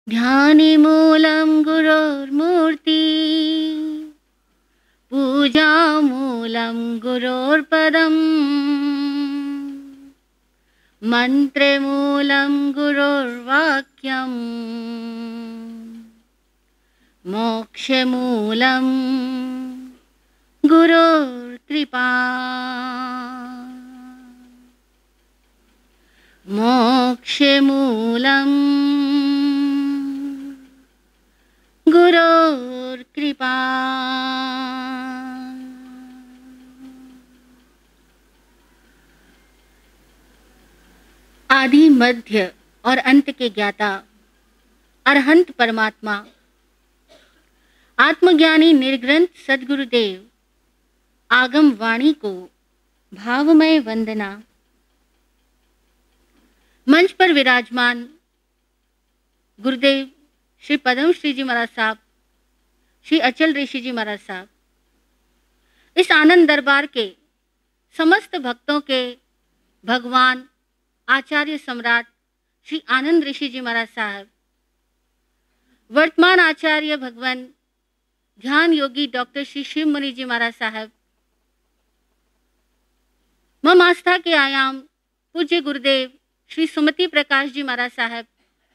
ध्यानिमूलं गुरोर्मूर्ति, पूजामूलं गुरोर्पदम्, मन्त्रमूलं गुरोर्वाक्यम्, मोक्षमूलं गुरोर्कृपा। मोक्षमूलं गुरोर्कृपा। आदि मध्य और अंत के ज्ञाता अरहंत परमात्मा आत्मज्ञानी निर्ग्रंथ सद्गुरुदेव आगम वाणी को भावमय वंदना। मंच पर विराजमान गुरुदेव श्री पद्म श्री जी महाराज साहब, श्री अचल ऋषि जी महाराज साहब, इस आनंद दरबार के समस्त भक्तों के भगवान आचार्य सम्राट श्री आनंद ऋषि जी महाराज साहब, वर्तमान आचार्य भगवान ध्यान योगी डॉक्टर श्री शिव मुनि जी महाराज साहब, मम आस्था के आयाम पूज्य गुरुदेव श्री सुमति प्रकाश जी महाराज साहब,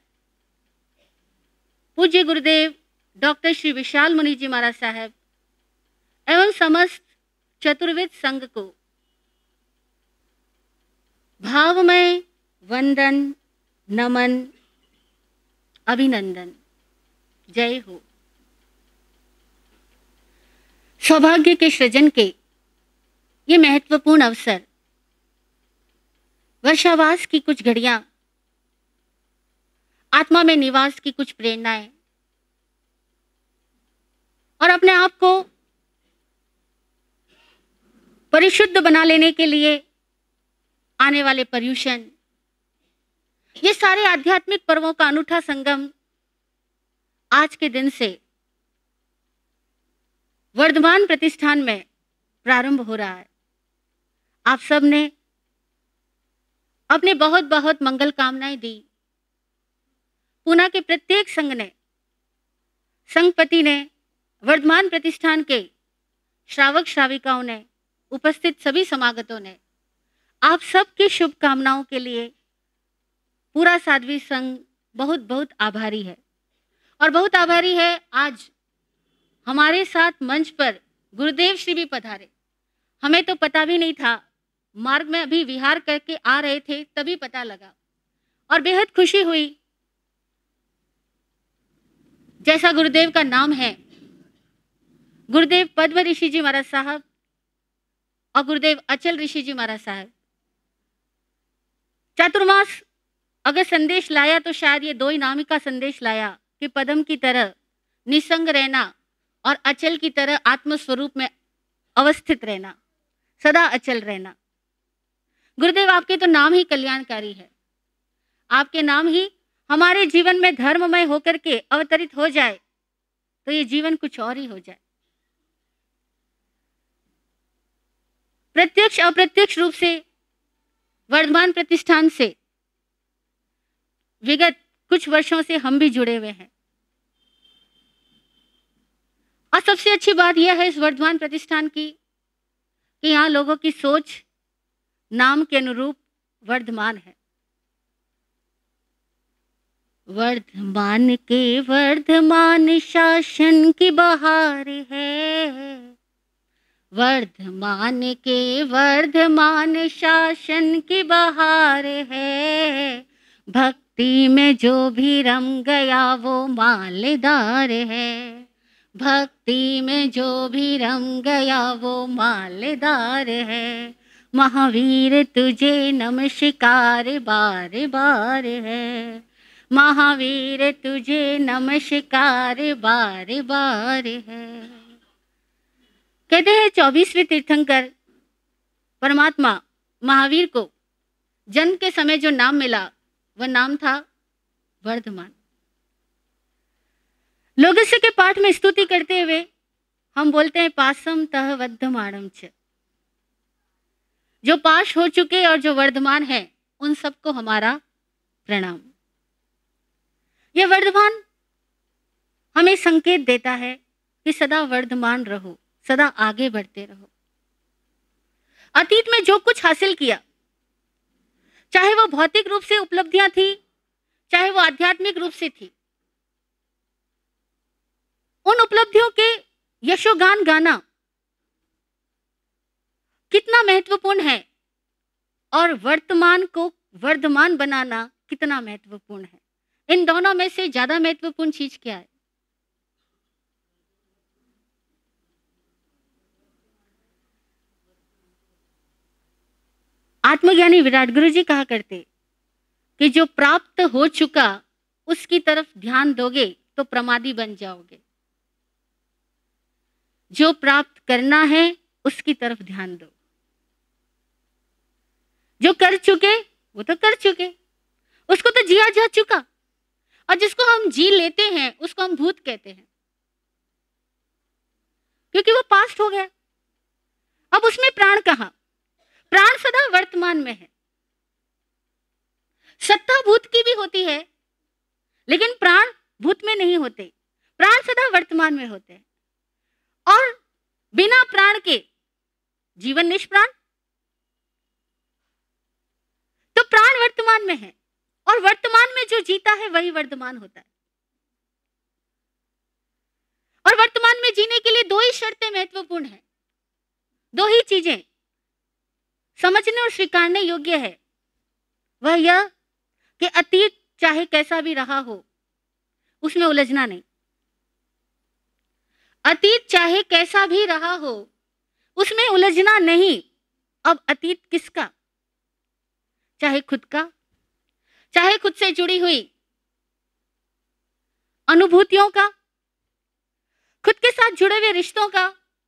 पूज्य गुरुदेव डॉक्टर श्री विशाल मुनि जी महाराज साहब एवं समस्त चतुर्वेद संघ को भावमय वंदन, नमन, अभिनंदन। जय हो। सौभाग्य के सृजन के ये महत्वपूर्ण अवसर, वर्षावास की कुछ घड़ियां, आत्मा में निवास की कुछ प्रेरणाएं और अपने आप को परिशुद्ध बना लेने के लिए आने वाले पर्यूषण, ये सारे आध्यात्मिक पर्वों का अनूठा संगम आज के दिन से वर्धमान प्रतिष्ठान में प्रारंभ हो रहा है। आप सब ने अपने बहुत बहुत मंगल कामनाएं दी। पूना के प्रत्येक संघ ने, संघपति ने, वर्धमान प्रतिष्ठान के श्रावक श्राविकाओं ने, उपस्थित सभी समागतों ने आप सबकी शुभकामनाओं के लिए पूरा साध्वी संघ बहुत बहुत आभारी है। और बहुत आभारी है आज हमारे साथ मंच पर गुरुदेव श्री भी पधारे। हमें तो पता भी नहीं था, मार्ग में अभी विहार करके आ रहे थे तभी पता लगा और बेहद खुशी हुई। जैसा गुरुदेव का नाम है, गुरुदेव पद्म ऋषि जी महाराज साहब और गुरुदेव अचल ऋषि जी महाराज साहब, चातुर्मास अगर संदेश लाया तो शायद ये दो ही नाम का संदेश लाया कि पद्म की तरह निसंग रहना और अचल की तरह आत्म स्वरूप में अवस्थित रहना, सदा अचल रहना। गुरुदेव आपके तो नाम ही कल्याणकारी है। आपके नाम ही हमारे जीवन में धर्ममय होकर के अवतरित हो जाए तो ये जीवन कुछ और ही हो जाए। प्रत्यक्ष अप्रत्यक्ष रूप से वर्धमान प्रतिष्ठान से विगत कुछ वर्षों से हम भी जुड़े हुए हैं और सबसे अच्छी बात यह है इस वर्धमान प्रतिष्ठान की कि यहाँ लोगों की सोच नाम के अनुरूप वर्धमान है। वर्धमान के वर्धमान शासन की बहार है, वर्धमान के वर्धमान शासन की बहार है, भक्ति में जो भी रम गया वो मालेदार है, भक्ति में जो भी रम गया वो मालेदार है, महावीर तुझे नमस्कार बार बार है, महावीर तुझे नमस्कार बार बार है। कहते हैं 24वें तीर्थंकर परमात्मा महावीर को जन्म के समय जो नाम मिला वह नाम था वर्धमान। लोग इसे के पाठ में स्तुति करते हुए हम बोलते हैं पासम तह वर्धमानम च, जो पास हो चुके और जो वर्धमान है उन सबको हमारा प्रणाम। यह वर्धमान हमें संकेत देता है कि सदा वर्धमान रहो, सदा आगे बढ़ते रहो। अतीत में जो कुछ हासिल किया, चाहे वो भौतिक रूप से उपलब्धियां थी, चाहे वो आध्यात्मिक रूप से थी, उन उपलब्धियों के यशोगान गाना कितना महत्वपूर्ण है और वर्तमान को वर्धमान बनाना कितना महत्वपूर्ण है। इन दोनों में से ज्यादा महत्वपूर्ण चीज क्या है? आत्मज्ञानी विराट गुरुजी कहा करते कि जो प्राप्त हो चुका उसकी तरफ ध्यान दोगे तो प्रमादी बन जाओगे, जो प्राप्त करना है उसकी तरफ ध्यान दो। जो कर चुके वो तो कर चुके, उसको तो जिया जा चुका, और जिसको हम जी लेते हैं उसको हम भूत कहते हैं, क्योंकि वो पास्ट हो गया। अब उसमें प्राण कहाँ? प्राण सदा वर्तमान में है। सत्ता भूत की भी होती है, लेकिन प्राण भूत में नहीं होते, प्राण सदा वर्तमान में होते हैं। और बिना प्राण के जीवन निष्प्राण। तो प्राण वर्तमान में है, और वर्तमान में जो जीता है वही वर्धमान होता है। और वर्तमान में जीने के लिए दो ही शर्तें महत्वपूर्ण है, दो ही चीजें समझने और स्वीकारने योग्य है। वह यह कि अतीत चाहे कैसा भी रहा हो उसमें उलझना नहीं। अतीत चाहे कैसा भी रहा हो उसमें उलझना नहीं। अब अतीत किसका? चाहे खुद का, चाहे खुद से जुड़ी हुई अनुभूतियों का, खुद के साथ जुड़े हुए रिश्तों का।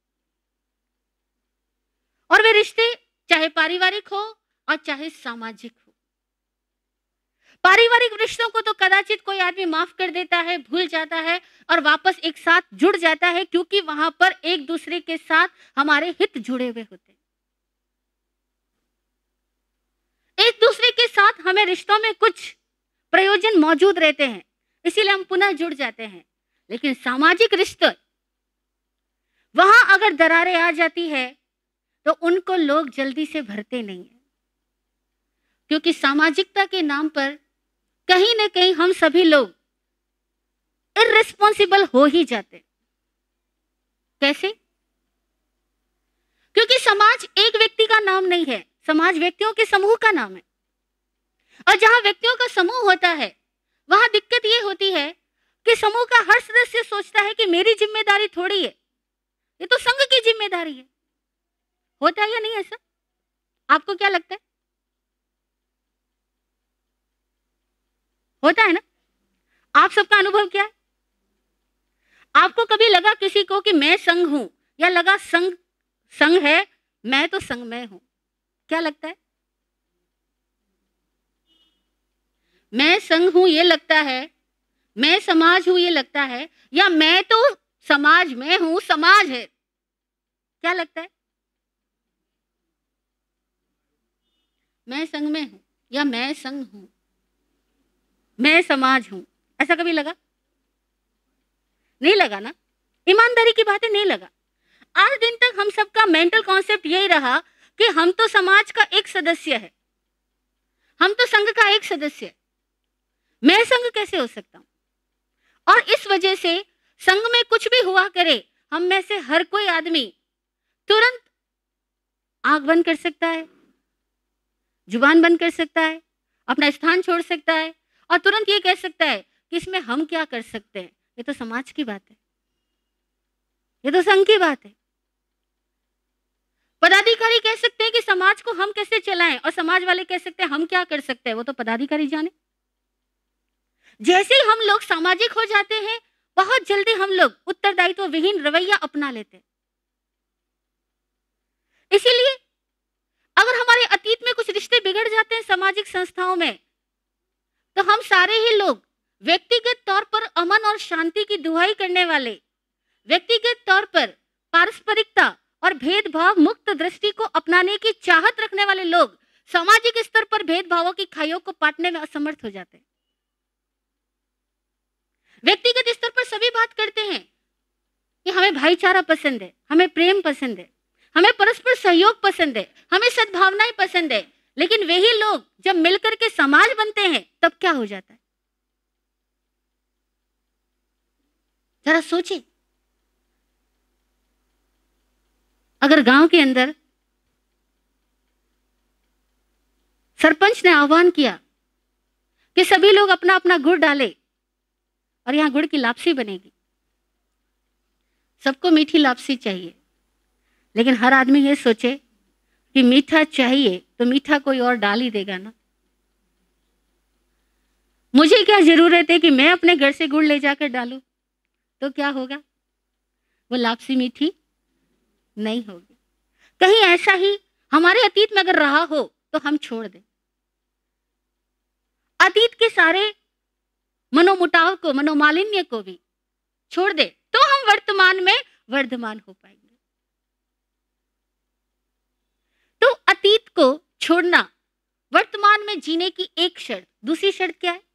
और वे रिश्ते चाहे पारिवारिक हो और चाहे सामाजिक हो। पारिवारिक रिश्तों को तो कदाचित कोई आदमी माफ कर देता है, भूल जाता है और वापस एक साथ जुड़ जाता है, क्योंकि वहां पर एक दूसरे के साथ हमारे हित जुड़े हुए होते हैं। एक दूसरे के साथ हमें रिश्तों में कुछ प्रयोजन मौजूद रहते हैं, इसीलिए हम पुनः जुड़ जाते हैं। लेकिन सामाजिक रिश्ते, वहां अगर दरारें आ जाती है तो उनको लोग जल्दी से भरते नहीं है, क्योंकि सामाजिकता के नाम पर कहीं ना कहीं हम सभी लोग इररिस्पॉन्सिबल हो ही जाते। कैसे? क्योंकि समाज एक व्यक्ति का नाम नहीं है, समाज व्यक्तियों के समूह का नाम है। और जहां व्यक्तियों का समूह होता है वहां दिक्कत यह होती है कि समूह का हर सदस्य सोचता है कि मेरी जिम्मेदारी थोड़ी है, ये तो संघ की जिम्मेदारी है। होता है या नहीं ऐसा? आपको क्या लगता है? होता है ना? आप सबका अनुभव क्या है? आपको कभी लगा किसी को कि मैं संघ हूं, या लगा संघ संघ है, मैं तो संघ में हूं? क्या लगता है? मैं संघ हूं ये लगता है, मैं समाज हूं ये लगता है, या मैं तो समाज में हूं, समाज है? क्या लगता है? मैं संघ में हूं या मैं संघ हूं, मैं समाज हूं, ऐसा कभी लगा? नहीं लगा ना? ईमानदारी की बात है, नहीं लगा। आज दिन तक हम सबका मेंटल कॉन्सेप्ट यही रहा कि हम तो समाज का एक सदस्य है, हम तो संघ का एक सदस्य है, मैं संघ कैसे हो सकता हूं? और इस वजह से संघ में कुछ भी हुआ करे, हम में से हर कोई आदमी तुरंत आंख बंद कर सकता है, जुबान बंद कर सकता है, अपना स्थान छोड़ सकता है, और तुरंत ये कह सकता है कि इसमें हम क्या कर सकते हैं, ये तो समाज की बात है, ये तो संघ की बात है। पदाधिकारी कह सकते हैं कि समाज को हम कैसे चलाएं, और समाज वाले कह सकते हैं हम क्या कर सकते हैं, वो तो पदाधिकारी जाने। जैसे ही हम लोग सामाजिक हो जाते हैं, बहुत जल्दी हम लोग उत्तरदायित्व विहीन रवैया अपना लेते हैं। इसीलिए अगर हमारे अतीत में कुछ रिश्ते बिगड़ जाते हैं सामाजिक संस्थाओं में, तो हम सारे ही लोग व्यक्तिगत तौर पर अमन और शांति की दुहाई करने वाले, व्यक्तिगत तौर पर पारस्परिकता और भेदभाव मुक्त दृष्टि को अपनाने की चाहत रखने वाले लोग सामाजिक स्तर पर भेदभावों की खाइयों को पाटने में असमर्थ हो जाते हैं। भाईचारा पसंद है, हमें प्रेम पसंद है, हमें परस्पर सहयोग पसंद है, हमें सद्भावनाएं पसंद है, लेकिन वही लोग जब मिलकर के समाज बनते हैं तब क्या हो जाता है? जरा सोचिए, अगर गांव के अंदर सरपंच ने आह्वान किया कि सभी लोग अपना अपना गुड़ डाले और यहां गुड़ की लापसी बनेगी, सबको मीठी लापसी चाहिए, लेकिन हर आदमी ये सोचे कि मीठा चाहिए तो मीठा कोई और डाल ही देगा ना, मुझे क्या जरूरत है कि मैं अपने घर से गुड़ ले जाकर डालूं, तो क्या होगा? वो लापसी मीठी नहीं होगी। कहीं ऐसा ही हमारे अतीत में अगर रहा हो तो हम छोड़ दें, अतीत के सारे मनोमुटाव को, मनोमालिन्य को भी छोड़ दे, तो हम वर्तमान में वर्धमान हो पाएंगे। तो अतीत को छोड़ना वर्तमान में जीने की एक शर्त। दूसरी शर्त क्या है?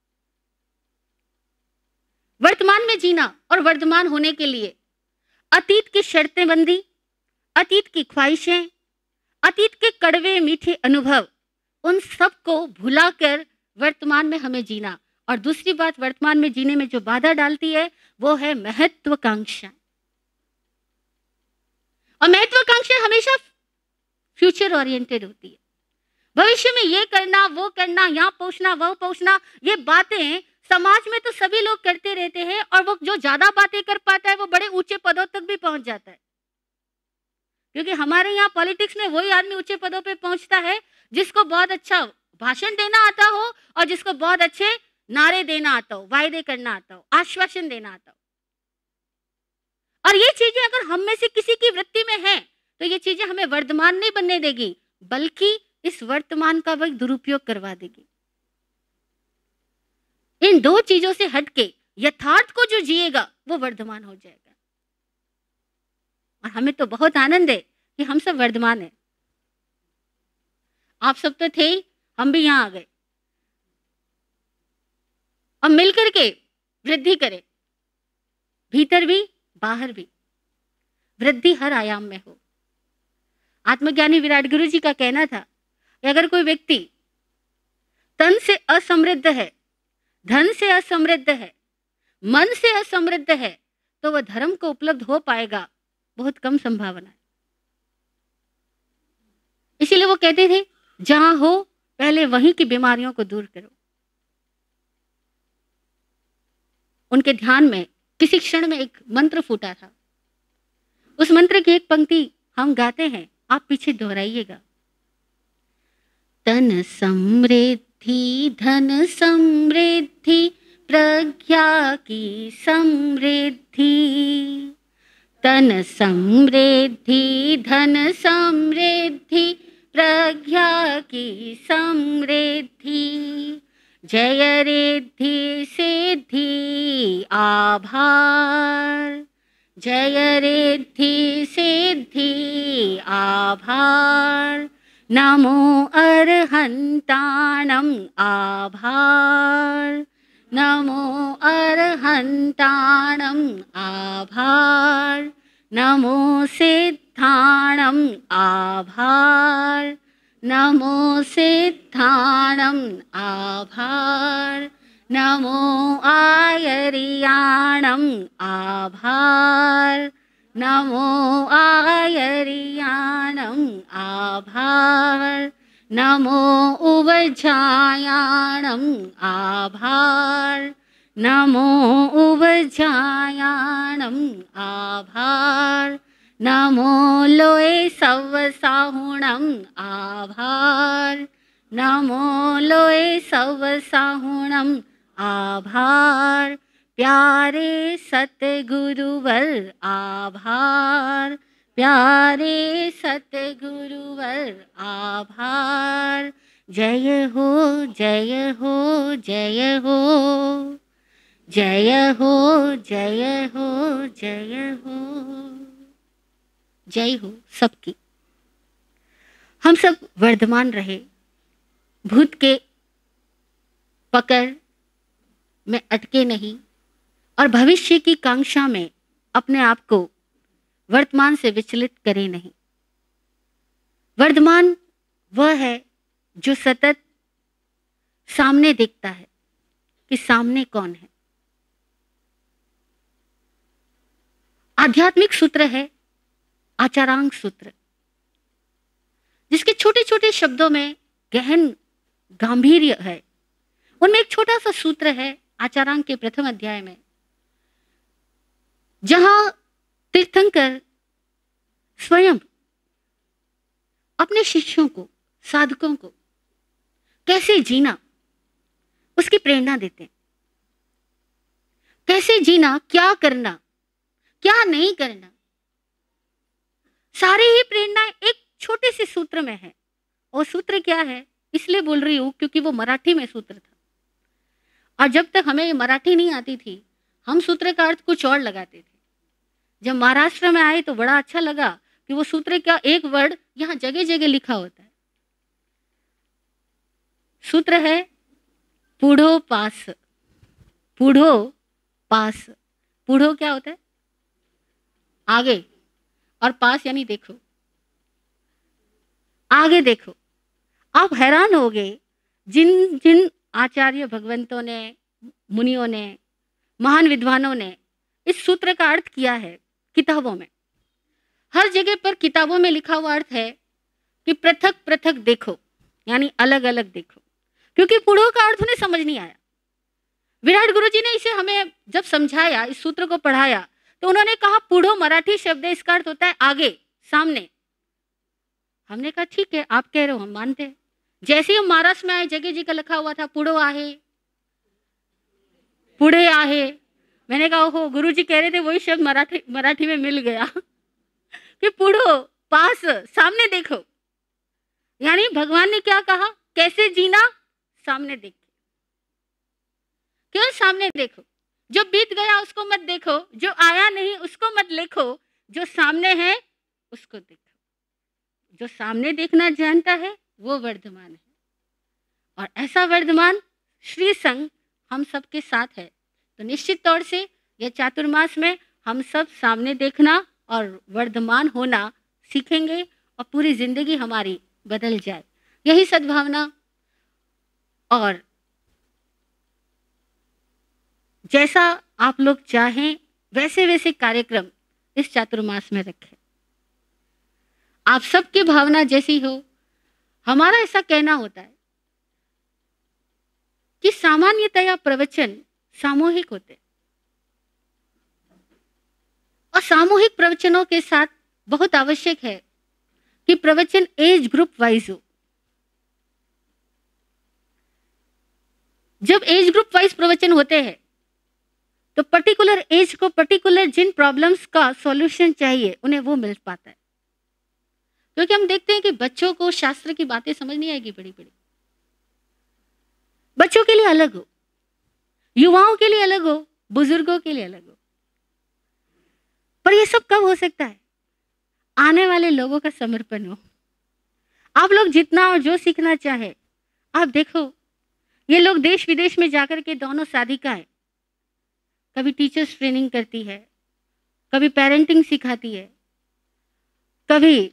वर्तमान में जीना और वर्धमान होने के लिए अतीत की शर्तें बंदी, अतीत की ख्वाहिशें, अतीत के कड़वे मीठे अनुभव, उन सब को भुलाकर वर्तमान में हमें जीना। और दूसरी बात, वर्तमान में जीने में जो बाधा डालती है वो है महत्वाकांक्षा। और महत्वाकांक्षा हमेशा फ्यूचर ओरिएंटेड होती है। भविष्य में ये करना, वो करना, यहाँ पहुंचना, वो पहुंचना, ये बातें समाज में तो सभी लोग करते रहते हैं, और वो जो ज्यादा बातें कर पाता है वो बड़े ऊंचे पदों तक भी पहुंच जाता है। क्योंकि हमारे यहाँ पॉलिटिक्स में वही आदमी ऊंचे पदों पे पहुंचता है जिसको बहुत अच्छा भाषण देना आता हो और जिसको बहुत अच्छे नारे देना आता हो, वायदे करना आता हो, आश्वासन देना आता हो। और ये चीजें अगर हम में से किसी की वृत्ति में है तो ये चीजें हमें वर्धमान नहीं बनने देगी, बल्कि इस वर्तमान का वह दुरुपयोग करवा देगी। इन दो चीजों से हटके यथार्थ को जो जिएगा वो वर्धमान हो जाएगा। और हमें तो बहुत आनंद है कि हम सब वर्धमान हैं। आप सब तो थे ही, हम भी यहां आ गए। और मिलकर के वृद्धि करें, भीतर भी बाहर भी वृद्धि हर आयाम में हो। आत्मज्ञानी विराट गुरुजी का कहना था कि अगर कोई व्यक्ति तन से असमृद्ध है, धन से असमृद्ध है, मन से असमृद्ध है, तो वह धर्म को उपलब्ध हो पाएगा बहुत कम संभावना है। इसीलिए वो कहते थे, जहां हो पहले वहीं की बीमारियों को दूर करो। उनके ध्यान में किसी क्षण में एक मंत्र फूटा था। उस मंत्र की एक पंक्ति हम गाते हैं, आप पीछे दोहराइएगा। तन समृद्धि, धन समृद्धि, प्रज्ञा की समृद्धि। तन समृद्धि, धन समृद्धि, प्रज्ञा की समृद्धि। जय रिद्धि सिद्धि आभार, जय रिद्धि सिद्धि आभार। नमो अर्हन्ताणं आभार, नमो अर्हन्ताणं आभार। नमो सिद्धाणं आभार, नमो सिद्धाणं आभार। नमो आयर्याणं आभार, नमो आयर्याणं आभार। नमो उवजायाणं आभार, नमो उवजायाणं आभार। नमो लोय सवसाहुणं आभार, नमो लोय सवसाहुणं आभार। प्यारे सतगुरुवर आभार, प्यारे सतगुरुवर आभार। जय हो, जय हो, जय हो, जय हो, जय हो, जय हो। जय हो सबकी। हम सब वर्धमान रहे, भूत के पकड़ में अटके नहीं, और भविष्य की कांक्षा में अपने आप को वर्तमान से विचलित करे नहीं। वर्तमान वह है जो सतत सामने देखता है कि सामने कौन है। आध्यात्मिक सूत्र है आचारांग सूत्र, जिसके छोटे छोटे शब्दों में गहन गांभीर्य है। उनमें एक छोटा सा सूत्र है आचारांग के प्रथम अध्याय में, जहां तीर्थंकर स्वयं अपने शिष्यों को, साधकों को कैसे जीना उसकी प्रेरणा देते हैं। कैसे जीना, क्या करना, क्या नहीं करना, सारी ही प्रेरणाएं एक छोटे से सूत्र में है। और सूत्र क्या है इसलिए बोल रही हूं क्योंकि वो मराठी में सूत्र था, और जब तक हमें मराठी नहीं आती थी हम सूत्र का अर्थ कुछ और लगाते थे। जब महाराष्ट्र में आए तो बड़ा अच्छा लगा कि वो सूत्र का एक वर्ड यहां जगह जगह लिखा होता है। सूत्र है पुढ़ो पास। पुढ़ो पास, पुढ़ो क्या होता है? आगे, और पास यानी देखो, आगे देखो। आप हैरान होगे जिन जिन आचार्य भगवंतों ने, मुनियों ने, महान विद्वानों ने इस सूत्र का अर्थ किया है किताबों में। हर जगह पर किताबों में लिखा हुआ अर्थ है कि पृथक पृथक देखो, यानी अलग अलग देखो, क्योंकि पुढ़ो का अर्थ उन्हें समझ नहीं आया। विराट गुरुजी ने इसे हमें जब समझाया, इस सूत्र को पढ़ाया, तो उन्होंने कहा पुढ़ो मराठी शब्द है, इसका अर्थ होता है आगे, सामने। हमने कहा ठीक है, आप कह रहे हो, हम मानते हैं। जैसे ही हम महाराष्ट्र में आए, जगह जगह लिखा हुआ था पुढ़ो आहे, पुढ़े आहे। मैंने कहा ओहो, गुरुजी कह रहे थे वही शब्द मराठी में मिल गया कि पुढ़ो पास, सामने देखो। यानी भगवान ने क्या कहा, कैसे जीना, सामने देख के, केवल सामने देखो। जो बीत गया उसको मत देखो, जो आया नहीं उसको मत देखो, जो सामने है उसको देखो। जो सामने देखना जानता है वो वर्धमान है, और ऐसा वर्धमान श्री संग हम सबके साथ है। तो निश्चित तौर से यह चातुर्मास में हम सब सामने देखना और वर्धमान होना सीखेंगे, और पूरी जिंदगी हमारी बदल जाए। यही सद्भावना और जैसा आप लोग चाहें वैसे वैसे कार्यक्रम इस चातुर्मास में रखें। आप सबकी भावना जैसी हो। हमारा ऐसा कहना होता है कि सामान्यतया प्रवचन सामूहिक होते, और सामूहिक प्रवचनों के साथ बहुत आवश्यक है कि प्रवचन एज ग्रुप वाइज हो। जब एज ग्रुप वाइज प्रवचन होते हैं तो पर्टिकुलर एज को पर्टिकुलर जिन प्रॉब्लम्स का सॉल्यूशन चाहिए उन्हें वो मिल पाता है। क्योंकि हम देखते हैं कि बच्चों को शास्त्र की बातें समझ नहीं आएगी बड़ी बड़ी, बच्चों के लिए अलग हो, युवाओं के लिए अलग हो, बुजुर्गों के लिए अलग हो। पर ये सब कब हो सकता है? आने वाले लोगों का समर्पण हो। आप लोग जितना और जो सीखना चाहे, आप देखो ये लोग देश विदेश में जाकर के दोनों साधिकाएं, कभी टीचर्स ट्रेनिंग करती है, कभी पेरेंटिंग सिखाती है, कभी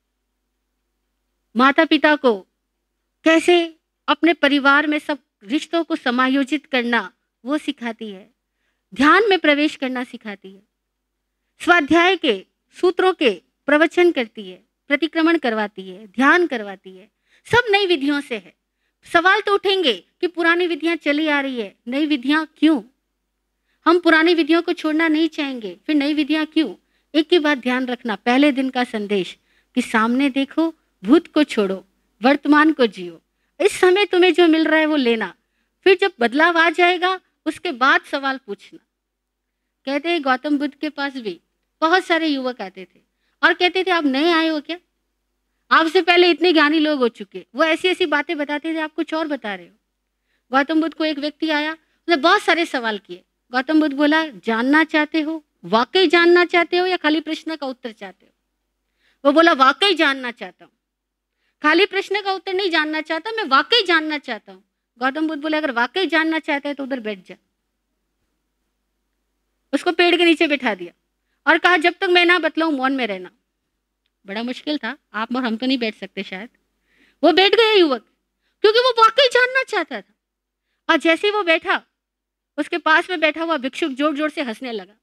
माता पिता को कैसे अपने परिवार में सब रिश्तों को समायोजित करना वो सिखाती है, ध्यान में प्रवेश करना सिखाती है, स्वाध्याय के सूत्रों के प्रवचन करती है, प्रतिक्रमण करवाती है, ध्यान करवाती है। सब नई विधियों से है। सवाल तो उठेंगे कि पुरानी विधियां चली आ रही है, नई विधियां क्यों? हम पुरानी विधियों को छोड़ना नहीं चाहेंगे, फिर नई विधियां क्यों? एक ही बात ध्यान रखना, पहले दिन का संदेश कि सामने देखो, भूत को छोड़ो, वर्तमान को जियो। इस समय तुम्हें जो मिल रहा है वो लेना, फिर जब बदलाव आ जाएगा उसके बाद सवाल पूछना। कहते हैं गौतम बुद्ध के पास भी बहुत सारे युवक आते थे और कहते थे आप नए आए हो क्या? आपसे पहले इतने ज्ञानी लोग हो चुके। वो ऐसी ऐसी बातें बताते थे, आप कुछ और बता रहे हो। गौतम बुद्ध को एक व्यक्ति आया, उसने बहुत सारे सवाल किए। गौतम बुद्ध बोला जानना चाहते हो, वाकई जानना चाहते हो या खाली प्रश्न का उत्तर चाहते हो? वो बोला वाकई जानना चाहता हूँ, खाली प्रश्न का उत्तर नहीं जानना चाहता, मैं वाकई जानना चाहता हूँ। गौतम बुद्ध बोले अगर वाकई जानना चाहता है तो उधर बैठ जा। उसको पेड़ के नीचे बैठा दिया। और कहा जब तक मैं ना बतलाऊं मौन में रहना। बड़ा मुश्किल था, आप और हम तो नहीं बैठ सकते शायद। वो बैठ गया युवक, क्योंकि वो वाकई जानना चाहता था। और जैसे ही वो बैठा, उसके पास में बैठा हुआ भिक्षुक जोर जोर से हंसने लगा।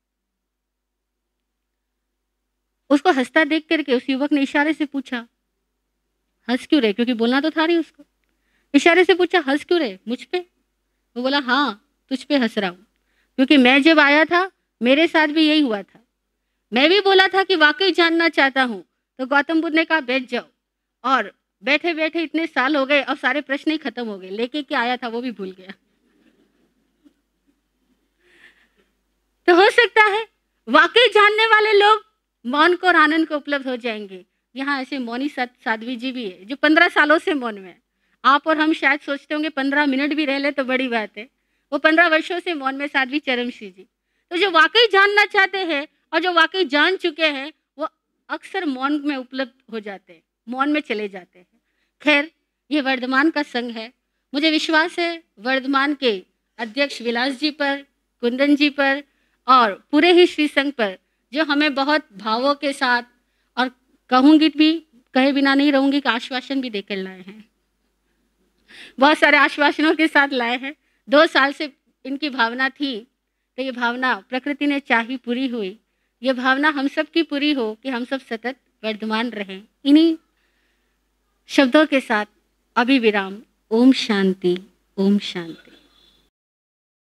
उसको हंसता देख करके उस युवक ने इशारे से पूछा, हंस क्यों रहे? क्योंकि बोलना तो था नहीं उसको। इशारे से पूछा, हंस क्यों रहे? मुझ पे? वो बोला, हाँ तुझ पे हंस रहा हूं, क्योंकि मैं जब आया था मेरे साथ भी यही हुआ था। मैं भी बोला था कि वाकई जानना चाहता हूं, तो गौतम बुद्ध ने कहा बैठ जाओ, और बैठे बैठे इतने साल हो गए और सारे प्रश्न ही खत्म हो गए। लेके क्या आया था वो भी भूल गया। तो हो सकता है वाकई जानने वाले लोग मौन को और आनंद को उपलब्ध हो जाएंगे। यहाँ ऐसे मौनी साध्वी जी भी है जो 15 सालों से मौन में है। आप और हम शायद सोचते होंगे 15 मिनट भी रह ले तो बड़ी बात है। वो 15 वर्षों से मौन में साध्वी चरमश्री जी। तो जो वाकई जानना चाहते हैं और जो वाकई जान चुके हैं वो अक्सर मौन में उपलब्ध हो जाते हैं, मौन में चले जाते हैं। खैर, ये वर्धमान का संघ है। मुझे विश्वास है वर्धमान के अध्यक्ष विलास जी पर, कुंदन जी पर और पूरे ही श्री संघ पर, जो हमें बहुत भावों के साथ, और कहूँगी भी, कहे बिना नहीं रहूँगी कि आश्वासन भी देकर लाए हैं। बहुत सारे आश्वासनों के साथ लाए हैं। 2 साल से इनकी भावना थी, तो ये भावना प्रकृति ने चाही पूरी हुई। ये भावना हम सब की पूरी हो कि हम सब सतत वर्धमान रहें। इन्हीं शब्दों के साथ अभी विराम। ओम शांति, ओम शांति।